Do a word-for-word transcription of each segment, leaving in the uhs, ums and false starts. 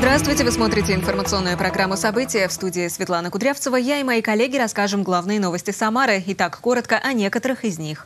Здравствуйте, вы смотрите информационную программу «События». В студии Светлана Кудрявцева. Я и мои коллеги расскажем главные новости Самары. Итак, коротко о некоторых из них.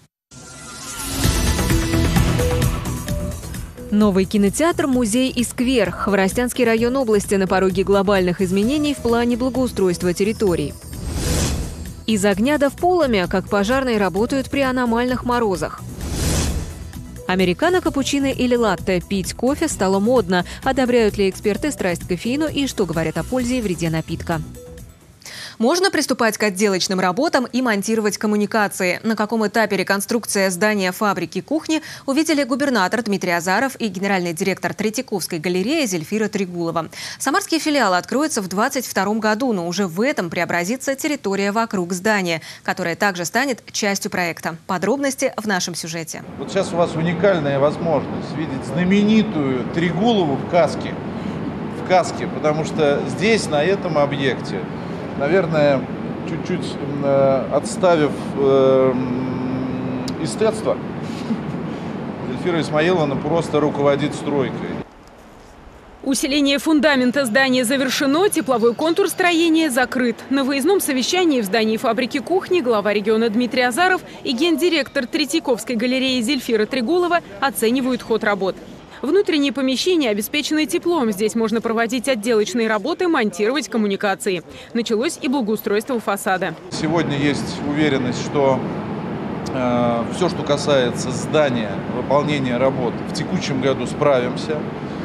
Новый кинотеатр, музей и сквер. Хворостянский район области на пороге глобальных изменений в плане благоустройства территорий. Из огня до в полымя, как пожарные работают при аномальных морозах. Американо, капучино или латте. Пить кофе стало модно. Одобряют ли эксперты страсть к кофеину и что говорят о пользе и вреде напитка? Можно приступать к отделочным работам и монтировать коммуникации. На каком этапе реконструкция здания фабрики кухни, увидели губернатор Дмитрий Азаров и генеральный директор Третьяковской галереи Зельфира Трегулова. Самарский филиал откроется в двадцать втором году, но уже в этом преобразится территория вокруг здания, которая также станет частью проекта. Подробности в нашем сюжете. Вот сейчас у вас уникальная возможность видеть знаменитую Трегулову в каске. В каске, потому что здесь, на этом объекте, наверное, чуть-чуть э, отставив э, эстетство, Зельфира Исмаиловна просто руководит стройкой. Усиление фундамента здания завершено, тепловой контур строения закрыт. На выездном совещании в здании фабрики кухни глава региона Дмитрий Азаров и гендиректор Третьяковской галереи Зельфира Трегулова оценивают ход работ. Внутренние помещения обеспечены теплом. Здесь можно проводить отделочные работы, монтировать коммуникации. Началось и благоустройство фасада. Сегодня есть уверенность, что э, все, что касается здания, выполнения работ, в текущем году справимся.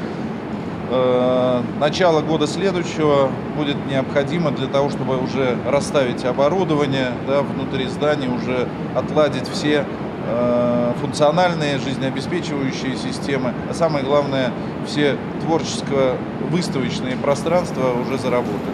Э, начало года следующего будет необходимо для того, чтобы уже расставить оборудование, да, внутри здания, уже отладить все функциональные, жизнеобеспечивающие системы, а самое главное, все творческо-выставочные пространства уже заработали.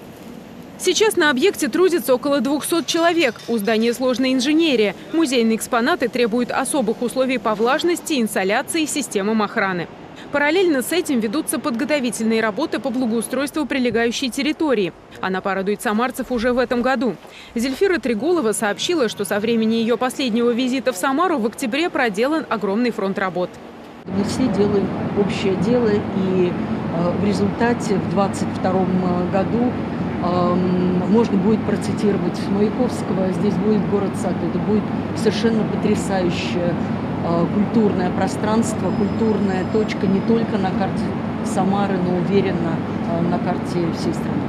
Сейчас на объекте трудится около двухсот человек. У здания сложная инженерия. Музейные экспонаты требуют особых условий по влажности, инсоляции и системам охраны. Параллельно с этим ведутся подготовительные работы по благоустройству прилегающей территории. Она порадует самарцев уже в этом году. Зельфира Трегулова сообщила, что со времени ее последнего визита в Самару в октябре проделан огромный фронт работ. Мы все делаем общее дело, и э, в результате в двадцать втором году э, можно будет процитировать Маяковского: «Здесь будет город-сад». Это будет совершенно потрясающее культурное пространство, культурная точка не только на карте Самары, но уверенно на карте всей страны.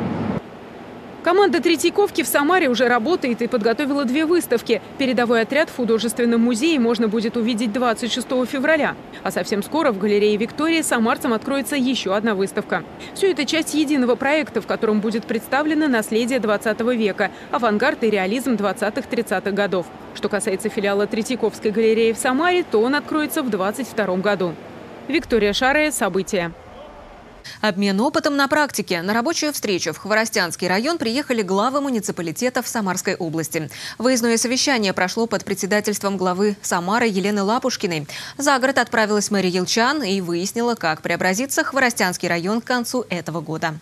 Команда Третьяковки в Самаре уже работает и подготовила две выставки. Передовой отряд в художественном музее можно будет увидеть двадцать шестого февраля. А совсем скоро в галерее «Виктория» самарцам откроется еще одна выставка. Все это часть единого проекта, в котором будет представлено наследие двадцатого века, авангард и реализм двадцатых-тридцатых годов. Что касается филиала Третьяковской галереи в Самаре, то он откроется в двадцать втором году. Виктория Шарая, «События». Обмен опытом на практике. На рабочую встречу в Хворостянский район приехали главы муниципалитетов Самарской области. Выездное совещание прошло под председательством главы Самары Елены Лапушкиной. За город отправилась мэрия Елчан и выяснила, как преобразится Хворостянский район к концу этого года.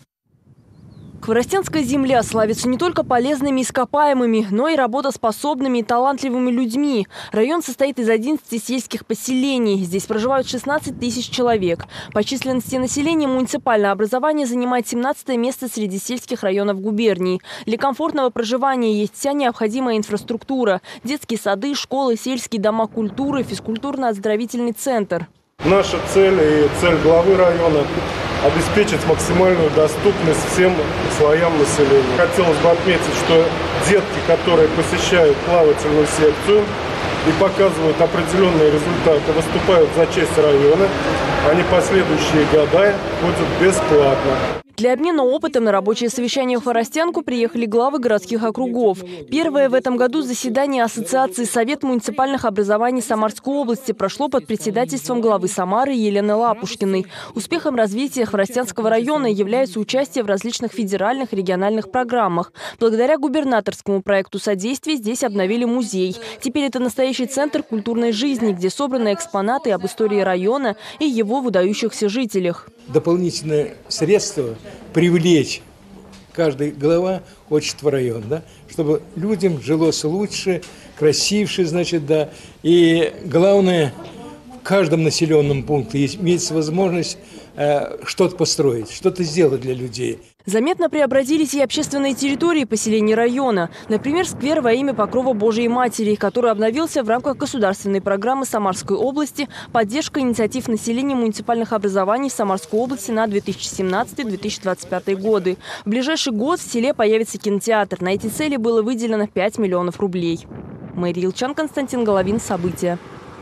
Хворостянская земля славится не только полезными ископаемыми, но и работоспособными и талантливыми людьми. Район состоит из одиннадцати сельских поселений. Здесь проживают шестнадцать тысяч человек. По численности населения муниципальное образование занимает семнадцатое место среди сельских районов губернии. Для комфортного проживания есть вся необходимая инфраструктура: детские сады, школы, сельские дома культуры, физкультурно-оздоровительный центр. Наша цель и цель главы района – обеспечить максимальную доступность всем слоям населения. Хотелось бы отметить, что детки, которые посещают плавательную секцию и показывают определенные результаты, выступают за честь района, они последующие года ходят бесплатно. Для обмена опытом на рабочее совещание в Хворостянку приехали главы городских округов. Первое в этом году заседание Ассоциации Совет муниципальных образований Самарской области прошло под председательством главы Самары Елены Лапушкиной. Успехом развития Хворостянского района является участие в различных федеральных и региональных программах. Благодаря губернаторскому проекту содействия здесь обновили музей. Теперь это настоящий центр культурной жизни, где собраны экспонаты об истории района и его выдающихся жителях. Дополнительные средства привлечь. Каждый глава хочет в район, да, чтобы людям жилось лучше, красивше, значит, да. И главное, каждом населенном пункте есть, имеется возможность э, что-то построить, что-то сделать для людей. Заметно преобразились и общественные территории поселений района. Например, сквер во имя Покрова Божией Матери, который обновился в рамках государственной программы Самарской области «Поддержка инициатив населения муниципальных образований в Самарской области на две тысячи семнадцатый — две тысячи двадцать пятый годы». В ближайший год в селе появится кинотеатр. На эти цели было выделено пять миллионов рублей. Мария Илчан, Константин Головин. События.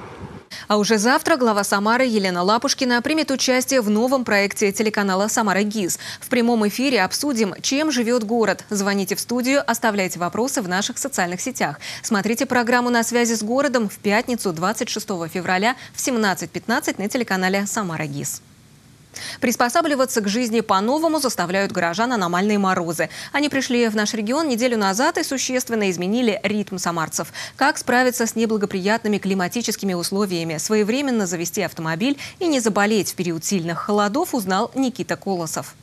А уже завтра глава Самары Елена Лапушкина примет участие в новом проекте телеканала «Самара ГИС». В прямом эфире обсудим, чем живет город. Звоните в студию, оставляйте вопросы в наших социальных сетях. Смотрите программу «На связи с городом» в пятницу двадцать шестого февраля в семнадцать пятнадцать на телеканале «Самара ГИС». Приспосабливаться к жизни по-новому заставляют горожан аномальные морозы. Они пришли в наш регион неделю назад и существенно изменили ритм самарцев. Как справиться с неблагоприятными климатическими условиями, своевременно завести автомобиль и не заболеть в период сильных холодов, узнал Никита Колосов.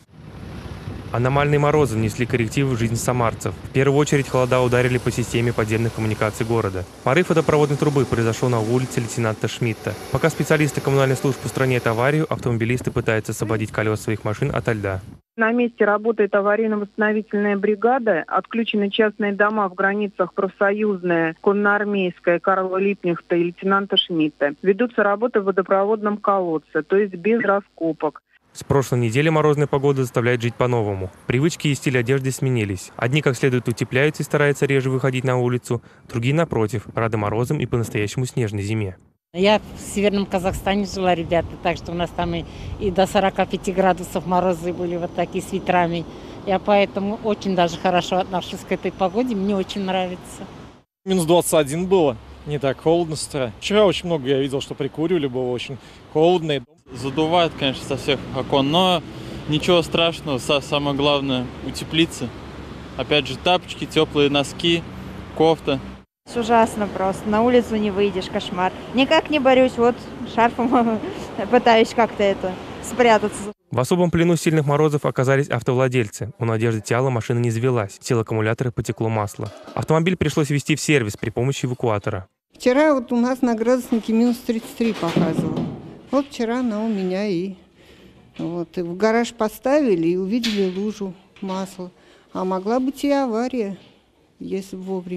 Аномальные морозы внесли коррективы в жизнь самарцев. В первую очередь холода ударили по системе подземных коммуникаций города. Порыв водопроводной трубы произошел на улице лейтенанта Шмидта. Пока специалисты коммунальных служб устраняют аварию, автомобилисты пытаются освободить колеса своих машин ото льда. На месте работает аварийно-восстановительная бригада. Отключены частные дома в границах профсоюзная, конноармейская, Карла Липнихта и лейтенанта Шмидта. Ведутся работы в водопроводном колодце, то есть без раскопок. С прошлой недели морозная погода заставляет жить по-новому. Привычки и стиль одежды сменились. Одни как следует утепляются и стараются реже выходить на улицу, другие, напротив, рады морозам и по-настоящему снежной зиме. Я в Северном Казахстане жила, ребята, так что у нас там и, и до сорока пяти градусов морозы были вот такие с ветрами. Я поэтому очень даже хорошо отношусь к этой погоде, мне очень нравится. Минус двадцать один было, не так холодно с утра. Вчера очень много я видел, что прикуривали, было очень холодно. Задувает, конечно, со всех окон, но ничего страшного, самое главное утеплиться. Опять же, тапочки, теплые носки, кофта. Ужасно просто, на улицу не выйдешь, кошмар. Никак не борюсь, вот шарфом пытаюсь как-то это спрятаться. В особом плену сильных морозов оказались автовладельцы. У Надежды Тяла машина не завелась, сел аккумулятор и потекло масло. Автомобиль пришлось везти в сервис при помощи эвакуатора. Вчера вот у нас на градуснике минус тридцать три показывало. Вот вчера она у меня и, вот, и в гараж поставили и увидели лужу масла. А могла быть и авария, если вовремя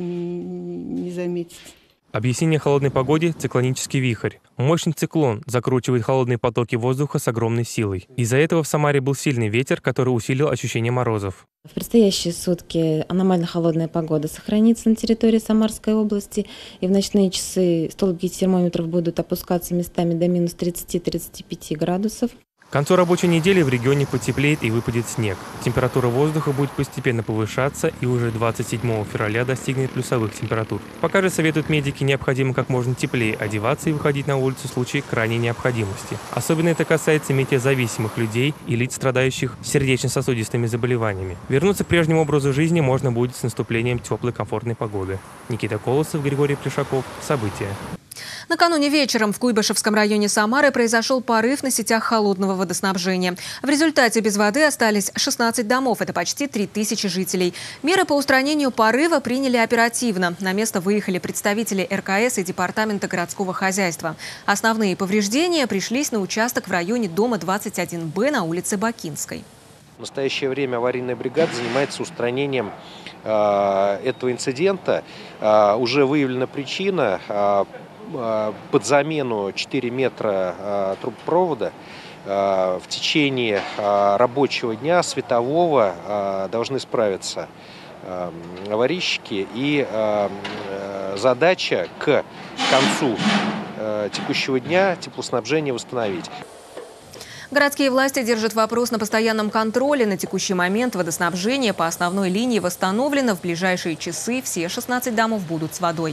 не заметить. Объяснение холодной погоде – циклонический вихрь. Мощный циклон закручивает холодные потоки воздуха с огромной силой. Из-за этого в Самаре был сильный ветер, который усилил ощущение морозов. В предстоящие сутки аномально холодная погода сохранится на территории Самарской области. И в ночные часы столбики термометров будут опускаться местами до минус тридцати — тридцати пяти градусов. К концу рабочей недели в регионе потеплеет и выпадет снег. Температура воздуха будет постепенно повышаться и уже двадцать седьмого февраля достигнет плюсовых температур. Пока же советуют медики, необходимо как можно теплее одеваться и выходить на улицу в случае крайней необходимости. Особенно это касается метеозависимых людей и лиц, страдающих сердечно-сосудистыми заболеваниями. Вернуться к прежнему образу жизни можно будет с наступлением теплой комфортной погоды. Никита Колосов, Григорий Плешаков. События. Накануне вечером в Куйбышевском районе Самары произошел порыв на сетях холодного водоснабжения. В результате без воды остались шестнадцать домов, это почти три тысячи жителей. Меры по устранению порыва приняли оперативно. На место выехали представители эр ка эс и Департамента городского хозяйства. Основные повреждения пришлись на участок в районе дома двадцать один бэ на улице Бакинской. В настоящее время аварийная бригада занимается устранением э, этого инцидента. Э, уже выявлена причина. Э, под замену четыре метра трубопровода в течение рабочего дня светового должны справиться аварийщики, и задача к концу текущего дня теплоснабжение восстановить. Городские власти держат вопрос на постоянном контроле. На текущий момент водоснабжение по основной линии восстановлено. В ближайшие часы все шестнадцать домов будут с водой.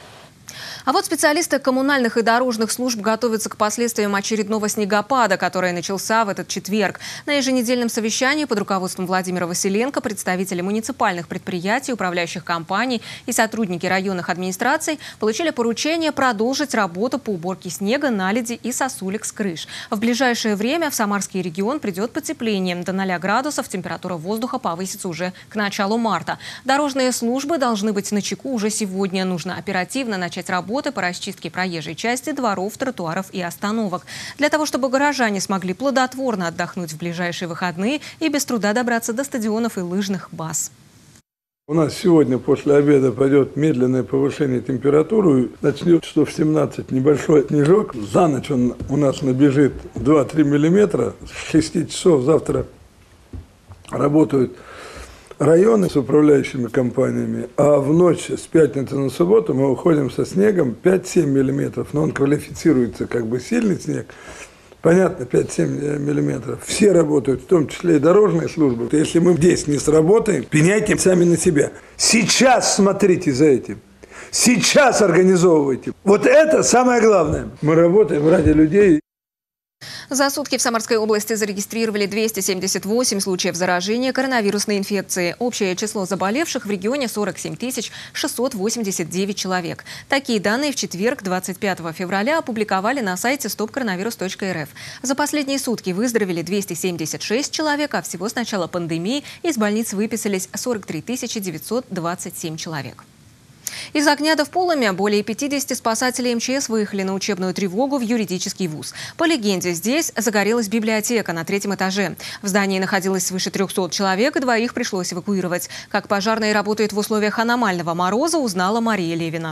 А вот специалисты коммунальных и дорожных служб готовятся к последствиям очередного снегопада, который начался в этот четверг. На еженедельном совещании под руководством Владимира Василенко представители муниципальных предприятий, управляющих компаний и сотрудники районных администраций получили поручение продолжить работу по уборке снега, наледи и сосулек с крыш. В ближайшее время в Самарский регион придет потепление. До ноля градусов температура воздуха повысится уже к началу марта. Дорожные службы должны быть начеку уже сегодня. Нужно оперативно начать работу работы по расчистке проезжей части, дворов, тротуаров и остановок. Для того, чтобы горожане смогли плодотворно отдохнуть в ближайшие выходные и без труда добраться до стадионов и лыжных баз. У нас сегодня после обеда пойдет медленное повышение температуры. Начнет часов в семнадцать небольшой снежок. За ночь он у нас набежит два-три миллиметра. С шести часов завтра работают районы с управляющими компаниями. А в ночь с пятницы на субботу мы уходим со снегом пять-семь миллиметров. Но он квалифицируется как бы сильный снег. Понятно, пять-семь миллиметров. Все работают, в том числе и дорожные службы. Если мы здесь не сработаем, пеняйте сами на себя. Сейчас смотрите за этим. Сейчас организовывайте. Вот это самое главное. Мы работаем ради людей. За сутки в Самарской области зарегистрировали двести семьдесят восемь случаев заражения коронавирусной инфекцией. Общее число заболевших в регионе сорок семь тысяч шестьсот восемьдесят девять человек. Такие данные в четверг, двадцать пятого февраля, опубликовали на сайте стоп коронавирус точка эр эф. За последние сутки выздоровели двести семьдесят шесть человек, а всего с начала пандемии из больниц выписались сорок три тысячи девятьсот двадцать семь человек. Из огня в Поломе более пятидесяти спасателей эм че эс выехали на учебную тревогу в юридический вуз. По легенде, здесь загорелась библиотека на третьем этаже. В здании находилось свыше трёхсот человек, и двоих пришлось эвакуировать. Как пожарные работают в условиях аномального мороза, узнала Мария Левина.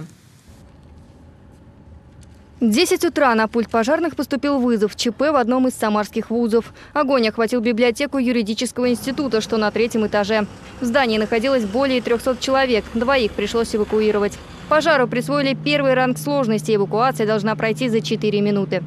В десять утра на пульт пожарных поступил вызов ЧП в одном из самарских вузов. Огонь охватил библиотеку юридического института, что на третьем этаже. В здании находилось более трёхсот человек, двоих пришлось эвакуировать. Пожару присвоили первый ранг сложности, эвакуация должна пройти за четыре минуты.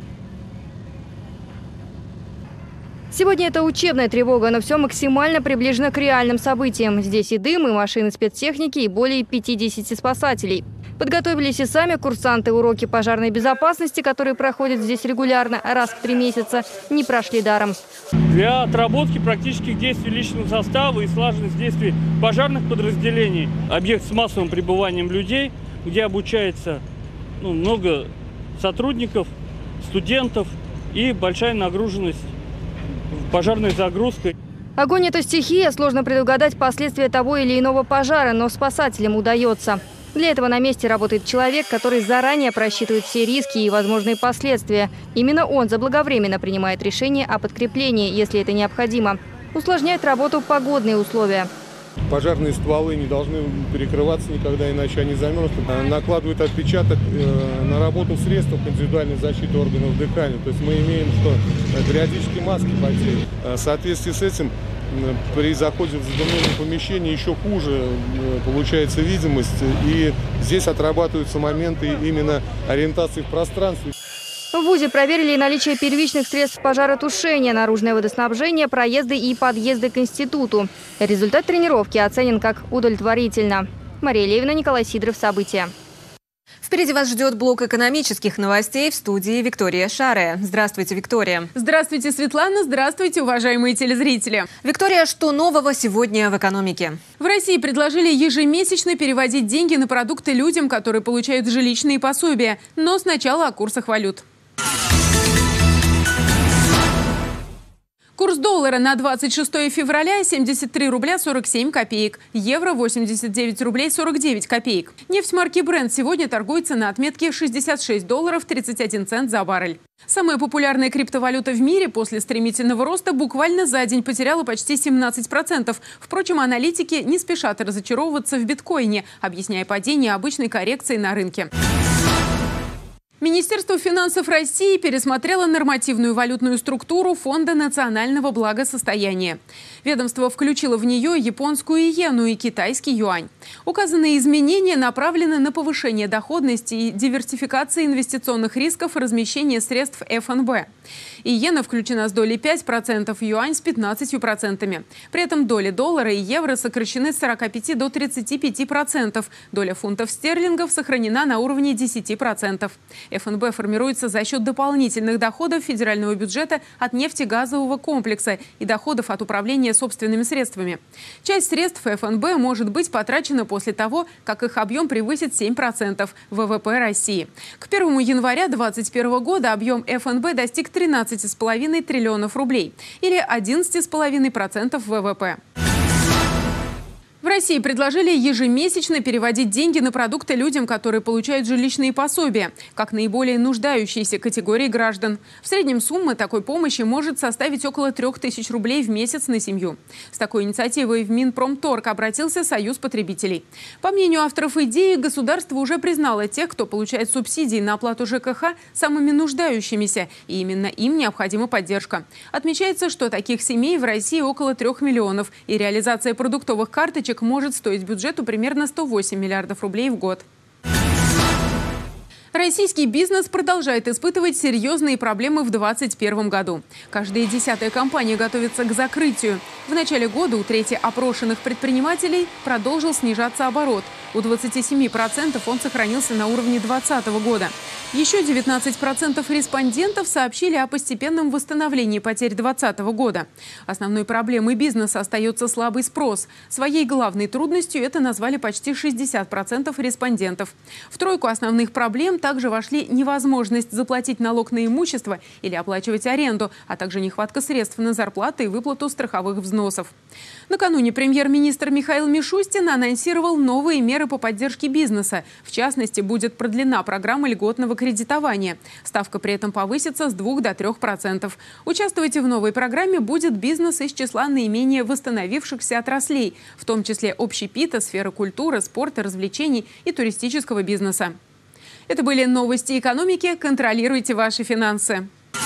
Сегодня это учебная тревога, но все максимально приближено к реальным событиям. Здесь и дым, и машины спецтехники, и более пятидесяти спасателей. Подготовились и сами курсанты. Уроки пожарной безопасности, которые проходят здесь регулярно, раз в три месяца, не прошли даром. Для отработки практических действий личного состава и слаженность действий пожарных подразделений, объект с массовым пребыванием людей, где обучается ну, много сотрудников, студентов и большая нагруженность пожарной загрузкой. Огонь – это стихия, сложно предугадать последствия того или иного пожара, но спасателям удается. Для этого на месте работает человек, который заранее просчитывает все риски и возможные последствия. Именно он заблаговременно принимает решение о подкреплении, если это необходимо. Усложняет работу погодные условия. Пожарные стволы не должны перекрываться никогда, иначе они замерзнут. Накладывают отпечаток на работу средств индивидуальной защиты органов дыхания. То есть мы имеем, что периодически маски потеют. В соответствии с этим при заходе в задымленное помещение еще хуже получается видимость. И здесь отрабатываются моменты именно ориентации в пространстве. В вузе проверили наличие первичных средств пожаротушения, наружное водоснабжение, проезды и подъезды к институту. Результат тренировки оценен как удовлетворительно. Мария Левина, Николай Сидоров. События. Впереди вас ждет блок экономических новостей. В студии Виктория Шаре. Здравствуйте, Виктория. Здравствуйте, Светлана. Здравствуйте, уважаемые телезрители. Виктория, что нового сегодня в экономике? В России предложили ежемесячно переводить деньги на продукты людям, которые получают жилищные пособия. Но сначала о курсах валют. Курс доллара на двадцать шестое февраля – семьдесят три рубля сорок семь копеек. Евро – восемьдесят девять рублей сорок девять копеек. Нефть марки Brent сегодня торгуется на отметке шестьдесят шесть долларов тридцать один цент за баррель. Самая популярная криптовалюта в мире после стремительного роста буквально за день потеряла почти семнадцать процентов. Впрочем, аналитики не спешат разочаровываться в биткоине, объясняя падение обычной коррекции на рынке. Министерство финансов России пересмотрело нормативную валютную структуру Фонда национального благосостояния. Ведомство включило в нее японскую иену и китайский юань. Указанные изменения направлены на повышение доходности и диверсификации инвестиционных рисков и размещения средств эф эн бэ. Иена включена с долей пять процентов, юань с пятнадцатью процентами. При этом доли доллара и евро сокращены с сорока пяти до тридцати пяти процентов. Доля фунтов стерлингов сохранена на уровне десяти процентов. эф эн бэ формируется за счет дополнительных доходов федерального бюджета от нефтегазового комплекса и доходов от управления собственными средствами. Часть средств эф эн бэ может быть потрачена после того, как их объем превысит семь процентов вэ вэ пэ России. К первому января две тысячи двадцать первого года объем эф эн бэ достиг тринадцати с половиной триллионов рублей или одиннадцати с половиной процентов вэ вэ пэ. В России предложили ежемесячно переводить деньги на продукты людям, которые получают жилищные пособия, как наиболее нуждающиеся категории граждан. В среднем сумма такой помощи может составить около трех тысяч рублей в месяц на семью. С такой инициативой в Минпромторг обратился Союз потребителей. По мнению авторов идеи, государство уже признало тех, кто получает субсидии на оплату ЖКХ, самыми нуждающимися, и именно им необходима поддержка. Отмечается, что таких семей в России около трех миллионов, и реализация продуктовых карточек может стоить бюджету примерно сто восемь миллиардов рублей в год. Российский бизнес продолжает испытывать серьезные проблемы в две тысячи двадцать первом году. Каждая десятая компания готовится к закрытию. В начале года у трети опрошенных предпринимателей продолжил снижаться оборот. У двадцати семи процентов он сохранился на уровне две тысячи двадцатого года. Еще девятнадцать процентов респондентов сообщили о постепенном восстановлении потерь две тысячи двадцатого года. Основной проблемой бизнеса остается слабый спрос. Своей главной трудностью это назвали почти шестьдесят процентов респондентов. В тройку основных проблем также вошли невозможность заплатить налог на имущество или оплачивать аренду, а также нехватка средств на зарплаты и выплату страховых взносов. Накануне премьер-министр Михаил Мишустин анонсировал новые меры по поддержке бизнеса. В частности, будет продлена программа льготного кредитования. Ставка при этом повысится с двух до трех процентов. Участвовать в новой программе будет бизнес из числа наименее восстановившихся отраслей, в том числе общепита, сферы культуры, спорта, развлечений и туристического бизнеса. Это были новости экономики. Контролируйте ваши финансы.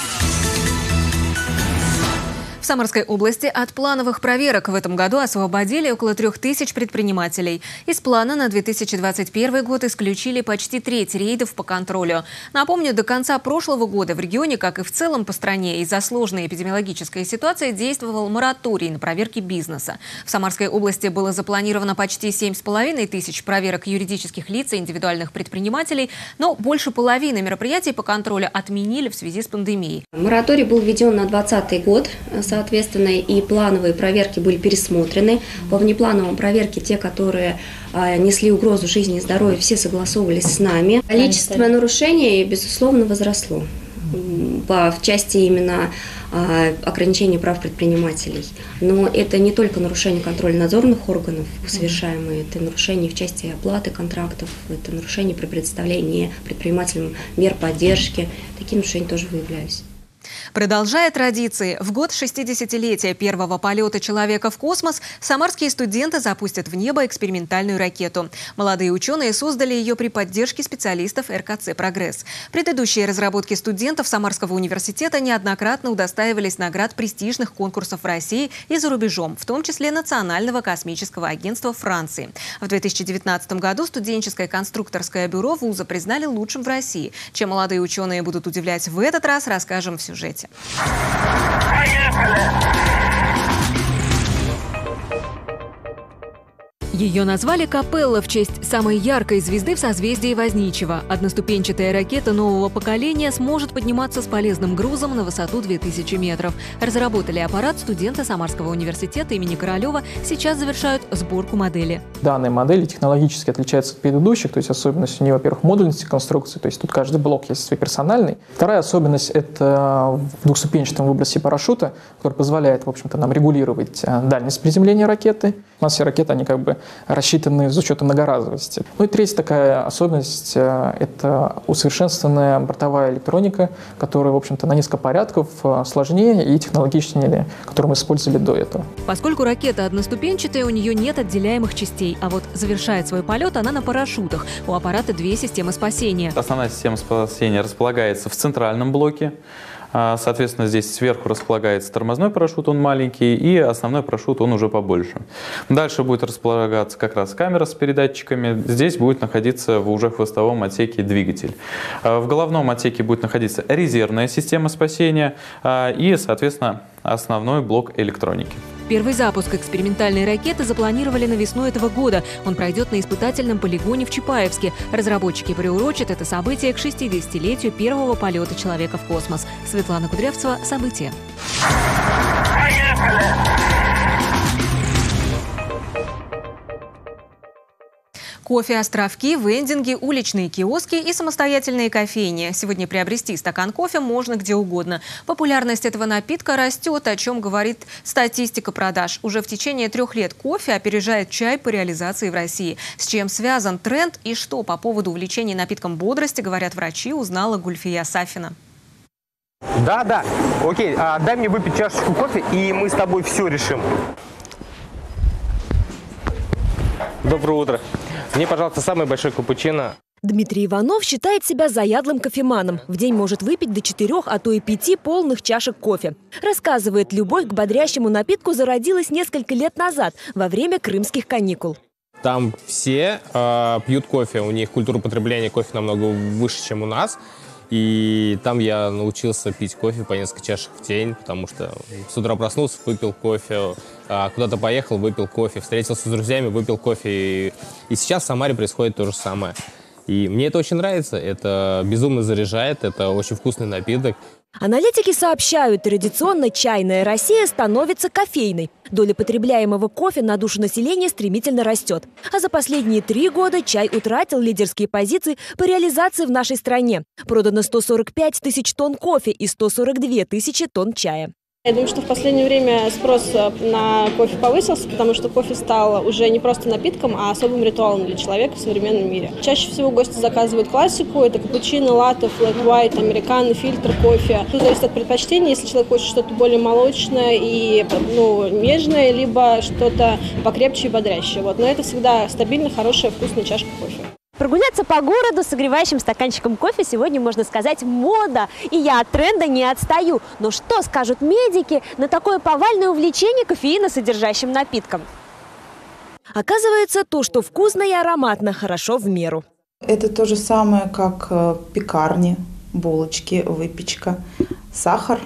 В Самарской области от плановых проверок в этом году освободили около трех тысяч предпринимателей. Из плана на две тысячи двадцать первый год исключили почти треть рейдов по контролю. Напомню, до конца прошлого года в регионе, как и в целом по стране, из-за сложной эпидемиологической ситуации действовал мораторий на проверки бизнеса. В Самарской области было запланировано почти семь с половиной тысяч проверок юридических лиц и индивидуальных предпринимателей, но больше половины мероприятий по контролю отменили в связи с пандемией. Мораторий был введен на двадцатый год. Соответственно, и плановые проверки были пересмотрены. По внеплановым проверке те, которые а, несли угрозу жизни и здоровью, все согласовывались с нами. Количество нарушений, безусловно, возросло по, в части именно а, ограничения прав предпринимателей. Но это не только нарушение контрольно-надзорных органов совершаемые, это нарушение в части оплаты контрактов, это нарушение при предоставлении предпринимателям мер поддержки. Такие нарушения тоже выявлялись. Продолжая традиции, в год шестидесятилетия первого полета человека в космос самарские студенты запустят в небо экспериментальную ракету. Молодые ученые создали ее при поддержке специалистов эр ка цэ «Прогресс». Предыдущие разработки студентов Самарского университета неоднократно удостаивались наград престижных конкурсов в России и за рубежом, в том числе Национального космического агентства Франции. В две тысячи девятнадцатом году студенческое конструкторское бюро вуза признали лучшим в России. Чем молодые ученые будут удивлять в этот раз, расскажем в сюжете. Ее назвали «Капелла» в честь самой яркой звезды в созвездии Возничего. Одноступенчатая ракета нового поколения сможет подниматься с полезным грузом на высоту две тысячи метров. Разработали аппарат студенты Самарского университета имени Королева. Сейчас завершают сборку модели. Данные модели технологически отличаются от предыдущих, то есть особенность у нее, во-первых, модульности конструкции, то есть тут каждый блок есть свой персональный. Вторая особенность – это в двухступенчатом выбросе парашюта, который позволяет, в общем-то, нам регулировать дальность приземления ракеты. У нас все ракеты, они как бы рассчитаны с учетом многоразовости. Ну и третья такая особенность – это усовершенствованная бортовая электроника, которая, в общем-то, на несколько порядков сложнее и технологичнее, которую мы использовали до этого. Поскольку ракета одноступенчатая, у нее нет отделяемых частей, а вот завершает свой полет она на парашютах. У аппарата две системы спасения. Основная система спасения располагается в центральном блоке. Соответственно, здесь сверху располагается тормозной парашют, он маленький, и основной парашют, он уже побольше. Дальше будет располагаться как раз камера с передатчиками. Здесь будет находиться в уже хвостовом отсеке двигатель. В головном отсеке будет находиться резервная система спасения и, соответственно, основной блок электроники. Первый запуск экспериментальной ракеты запланировали на весну этого года. Он пройдет на испытательном полигоне в Чапаевске. Разработчики приурочат это событие к шестидесятилетию первого полета человека в космос. Светлана Кудрявцева, события. Кофе-островки, вендинги, уличные киоски и самостоятельные кофейни. Сегодня приобрести стакан кофе можно где угодно. Популярность этого напитка растет, о чем говорит статистика продаж. Уже в течение трех лет кофе опережает чай по реализации в России. С чем связан тренд и что по поводу увлечения напитком бодрости, говорят врачи, узнала Гульфия Сафина. Да, да. Окей, а, дай мне выпить чашечку кофе, и мы с тобой все решим. Доброе утро. Мне, пожалуйста, самый большой капучино. Дмитрий Иванов считает себя заядлым кофеманом. В день может выпить до четырех, а то и пяти полных чашек кофе. Рассказывает, любовь к бодрящему напитку зародилась несколько лет назад, во время крымских каникул. Там все э, пьют кофе, у них культура потребления кофе намного выше, чем у нас. И там я научился пить кофе по несколько чашек в день, потому что с утра проснулся, выпил кофе, куда-то поехал, выпил кофе, встретился с друзьями, выпил кофе. И, и сейчас в Самаре происходит то же самое. И мне это очень нравится, это безумно заряжает, это очень вкусный напиток. Аналитики сообщают, традиционно чайная Россия становится кофейной. Доля потребляемого кофе на душу населения стремительно растет. А за последние три года чай утратил лидерские позиции по реализации в нашей стране. Продано сто сорок пять тысяч тонн кофе и сто сорок две тысячи тонн чая. Я думаю, что в последнее время спрос на кофе повысился, потому что кофе стал уже не просто напитком, а особым ритуалом для человека в современном мире. Чаще всего гости заказывают классику, это капучино, латте, флэт уайт, американо, фильтр кофе. Тут зависит от предпочтений, если человек хочет что-то более молочное и ну, нежное, либо что-то покрепче и бодрящее. Вот. Но это всегда стабильно, хорошая, вкусная чашка кофе. Прогуляться по городу с согревающим стаканчиком кофе сегодня, можно сказать, мода. И я от тренда не отстаю. Но что скажут медики на такое повальное увлечение кофеиносодержащим напитком? Оказывается, то, что вкусно и ароматно, хорошо в меру. Это то же самое, как пекарни, булочки, выпечка, сахар.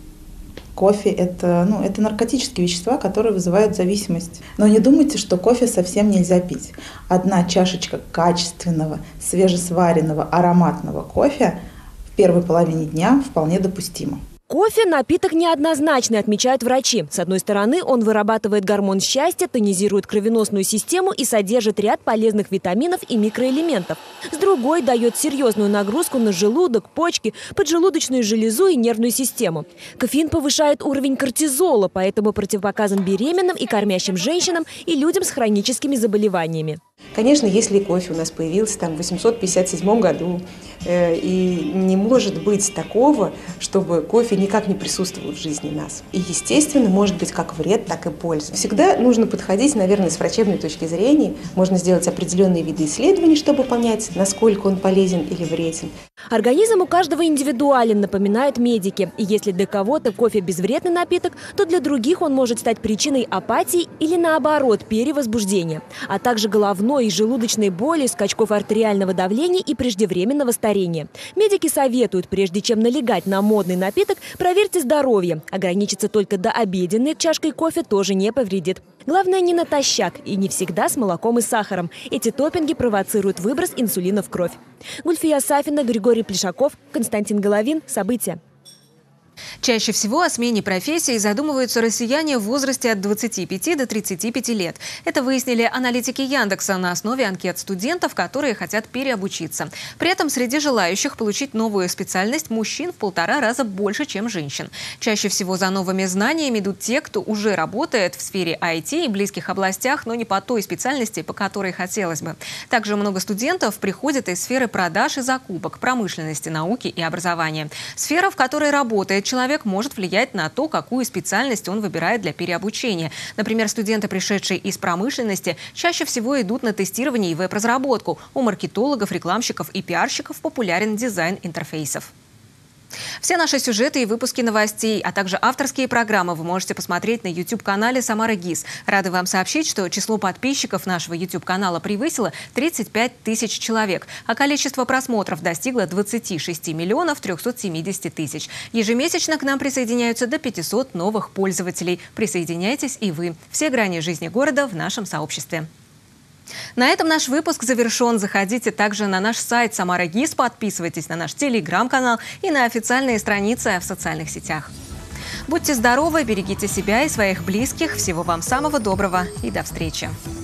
Кофе – это, ну, это наркотические вещества, которые вызывают зависимость. Но не думайте, что кофе совсем нельзя пить. Одна чашечка качественного, свежесваренного, ароматного кофе в первой половине дня вполне допустима. Кофе – напиток неоднозначный, отмечают врачи. С одной стороны, он вырабатывает гормон счастья, тонизирует кровеносную систему и содержит ряд полезных витаминов и микроэлементов. С другой – дает серьезную нагрузку на желудок, почки, поджелудочную железу и нервную систему. Кофеин повышает уровень кортизола, поэтому противопоказан беременным и кормящим женщинам и людям с хроническими заболеваниями. Конечно, если кофе у нас появился там в восемьсот пятьдесят седьмом году, э, и не может быть такого, чтобы кофе никак не присутствовал в жизни нас. И, естественно, может быть как вред, так и польза. Всегда нужно подходить, наверное, с врачебной точки зрения. Можно сделать определенные виды исследований, чтобы понять, насколько он полезен или вреден. Организм у каждого индивидуален, напоминают медики. И если для кого-то кофе безвредный напиток, то для других он может стать причиной апатии или, наоборот, перевозбуждения, а также головной и желудочной боли, скачков артериального давления и преждевременного старения. Медики советуют, прежде чем налегать на модный напиток, проверьте здоровье. Ограничиться только до обеденной чашкой кофе тоже не повредит. Главное, не натощак и не всегда с молоком и сахаром. Эти топпинги провоцируют выброс инсулина в кровь. Гульфия Сафина, Григорий Плешаков, Константин Головин. События. Чаще всего о смене профессии задумываются россияне в возрасте от двадцати пяти до тридцати пяти лет. Это выяснили аналитики Яндекса на основе анкет студентов, которые хотят переобучиться. При этом среди желающих получить новую специальность мужчин в полтора раза больше, чем женщин. Чаще всего за новыми знаниями идут те, кто уже работает в сфере ай ти и близких областях, но не по той специальности, по которой хотелось бы. Также много студентов приходят из сферы продаж и закупок, промышленности, науки и образования. Сфера, в которой работает человек, может влиять на то, какую специальность он выбирает для переобучения. Например, студенты, пришедшие из промышленности, чаще всего идут на тестирование и веб-разработку. У маркетологов, рекламщиков и пиарщиков популярен дизайн интерфейсов. Все наши сюжеты и выпуски новостей, а также авторские программы вы можете посмотреть на YouTube-канале «Самара ГИС». Рады вам сообщить, что число подписчиков нашего YouTube-канала превысило тридцать пять тысяч человек, а количество просмотров достигло двадцати шести миллионов трёхсот семидесяти тысяч. Ежемесячно к нам присоединяются до пятисот новых пользователей. Присоединяйтесь и вы. Все грани жизни города в нашем сообществе. На этом наш выпуск завершен. Заходите также на наш сайт «Самара ГИС», подписывайтесь на наш телеграм-канал и на официальные страницы в социальных сетях. Будьте здоровы, берегите себя и своих близких. Всего вам самого доброго и до встречи.